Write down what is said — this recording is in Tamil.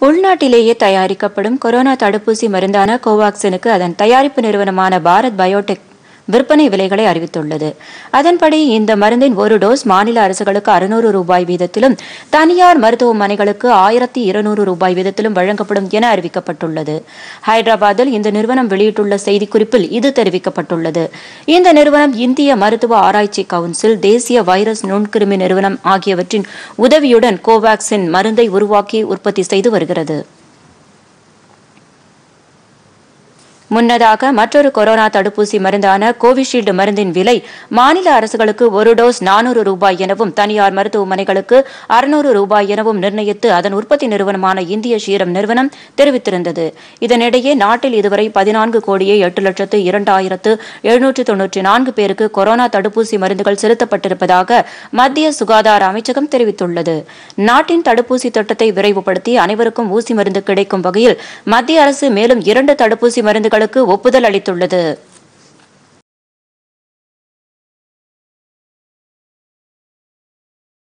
உள்நாட்டிலேயே தயாரிக்கப்படும் கொரோனா தடுப்பூசி மருந்தான கோவாக்சினுக்கு அதன் தயாரிப்பு நிறுவனமான பாரத் பயோடெக் விற்பனை விலைகளை அறிவித்துள்ளது. அதன்படி இந்த மருந்தின் ஒரு டோஸ் மாநில அரசுகளுக்கு 600 ரூபாய் வீதத்திலும் தனியார் மருத்துவமனைகளுக்கு 1200 ரூபாய் வீதத்திலும் வழங்கப்படும் என அறிவிக்கப்பட்டுள்ளது. ஹைதராபாத்தில் இந்த நிறுவனம் வெளியிட்டுள்ள செய்திக்குறிப்பில் இது தெரிவிக்கப்பட்டுள்ளது. இந்த நிறுவனம் இந்திய மருத்துவ ஆராய்ச்சி கவுன்சில், தேசிய வைரஸ் நுண்கிருமி நிறுவனம் ஆகியவற்றின் உதவியுடன் கோவாக்சின் மருந்தை உருவாக்கி உற்பத்தி செய்து வருகிறது. முன்னதாக மற்றொரு கொரோனா தடுப்பூசி மருந்தான கோவிஷீல்டு மருந்தின் விலை மாநில அரசுகளுக்கு ஒரு டோஸ் 400 ரூபாய் எனவும் தனியார் மருத்துவமனைகளுக்கு 600 ரூபாய் எனவும் நிர்ணயித்து அதன் உற்பத்தி நிறுவனமான இந்திய சீரம் நிறுவனம் தெரிவித்திருந்தது. இதனிடையே நாட்டில் இதுவரை 14,08,02,794 பேருக்கு கொரோனா தடுப்பூசி மருந்துகள் செலுத்தப்பட்டிருப்பதாக மத்திய சுகாதார அமைச்சகம் தெரிவித்துள்ளது. நாட்டின் தடுப்பூசி திட்டத்தை விரைவுபடுத்தி அனைவருக்கும் ஊசி மருந்து கிடைக்கும் வகையில் மத்திய அரசு மேலும் 2 தடுப்பூசி மருந்துகள் ஒப்புதல் அளித்துள்ளது.